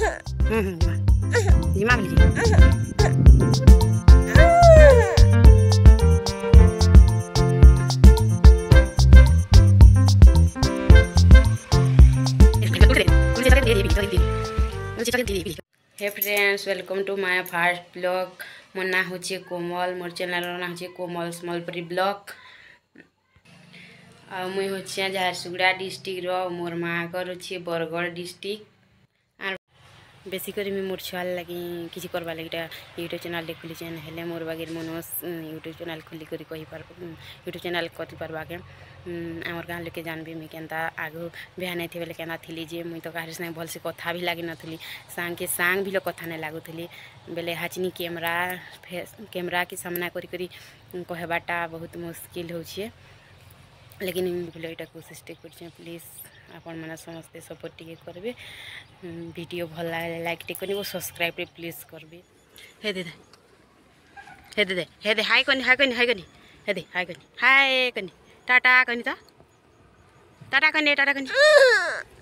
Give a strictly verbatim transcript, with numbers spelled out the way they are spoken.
जिमा बोली hey friends welcome to my first blog मोर ना होचे कोमल मोर चैनल ना होचे कोमल स्मॉलपुरी ब्लॉग आ मुई होचे झारसुगुड़ा डिस्ट्रिक्ट रो मोर माँ घर होचे बरगढ़ डिस्ट्रिक्ट आर बेसी करी मी मोर छुआ लगी किसी करवा लगी यूट्यूब चैनल दे खुली चैन हेले मोर बागेर मनोस यूट्यूब चैनल खुली करी कही पार यूट्यूब चैनल कति पारबा के आमर गाँव लोके जानबी मुई केनता आगु बिहा नहीं थी बेले केना थिली जे मुई तो काहर से भल से कथा भी लागी नथली सांग के सांग भी लो कथा नहीं लागुथली बेले हाचनी कैमरा कैमरा के सामना करी करी कहबाटा बहुत मुश्किल होछे लेकिन भिडियोटा कोशिश टे कर प्लीज आपण मैंने समस्ते सपोर्ट टे करबे वीडियो भल लगे लाइक टे करबे सब्सक्राइब टे प्लीज करबे हे दे हे दे हे दे हाय कनी हाय कनी हाय कनी हे दे हाय कनी हाय कनी टाटा कनी ता टाटा कनी टाटा कनी